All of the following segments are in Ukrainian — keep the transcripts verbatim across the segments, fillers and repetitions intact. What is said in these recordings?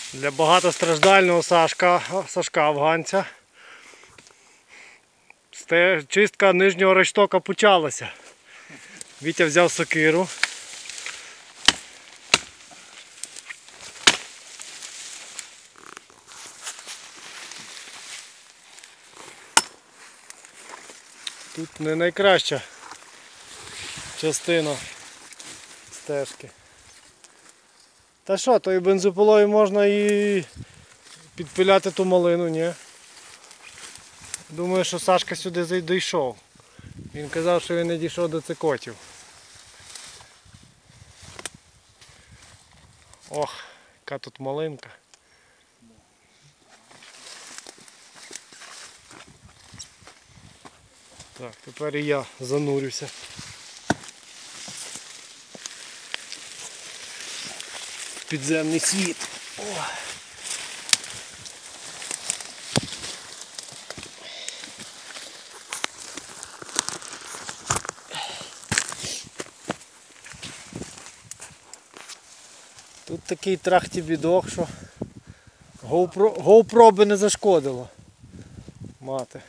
Для багатостраждального Сашка, Сашка афганця. Чистка нижнього рейштока почалася. Вітя взяв сокиру. Тут не найкраща частина стежки. Та що, тою бензопилою можна і підпиляти ту малину, ні? Думаю, що Сашка сюди дійшов. Він казав, що він не дійшов до цикотів. Ох, яка тут малинка. Так, тепер і я занурюся. Підземний світ. О. Тут такий трахті-бідок, що GoPro, GoPro би не зашкодило мати.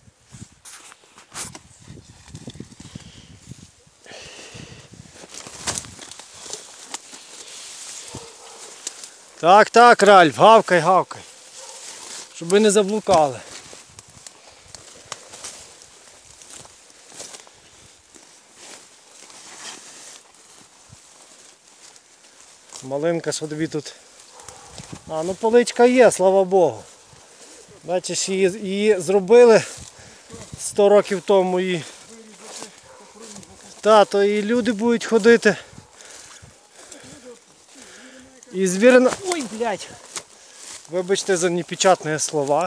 Так, так, Ральф, гавкай, гавкай, щоб ви не заблукали. Малинка, що тобі тут... А, ну поличка є, слава Богу. Бачиш, її, її зробили сто років тому і... Та, то і люди будуть ходити. І звірина... Ой, блядь! Вибачте за непечатні слова.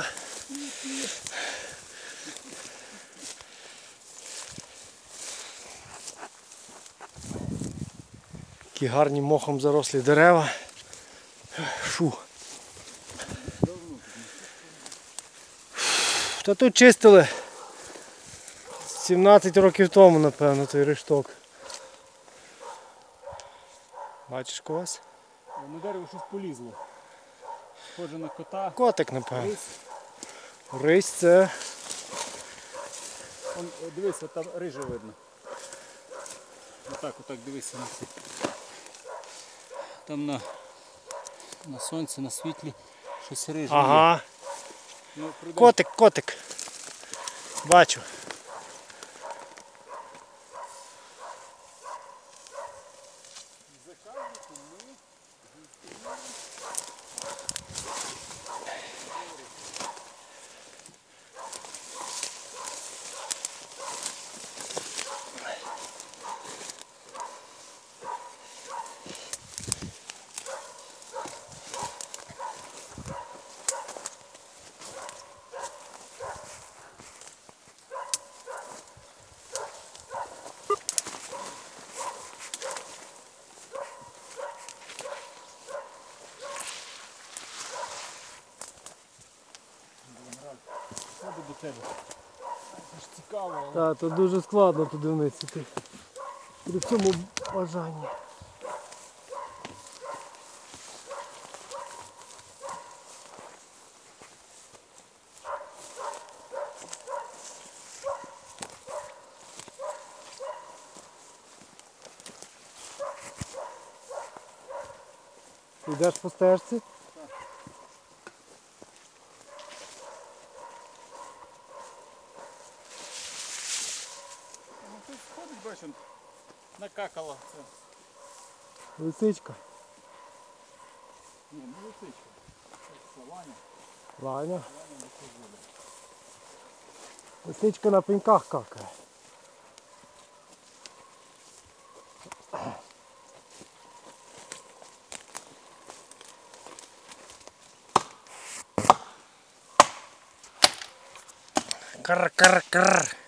Такі гарні мохом зарослі дерева. Фу. Та тут чистили сімнадцять років тому, напевно, той решток. Бачиш когось? На дерево щось полізло. Схоже на кота. Котик, напевно. Рись. Рись це... Он, дивись, от там рижа видно. Отак, отак, дивися на це. Там на, на сонці, на світлі щось риже. Ага. Ну, котик, котик. Бачу. До тебе. Це ж цікаво, але... Так, тут дуже складно туди вниз іти. При цьому бажанні. Йдеш по стежці? Ходить, бачу, накакала це. Лисичка. Ні, не лисичка. Це Ваня. Ваня. Лисичка на пеньках какає. Кр-кр-кр.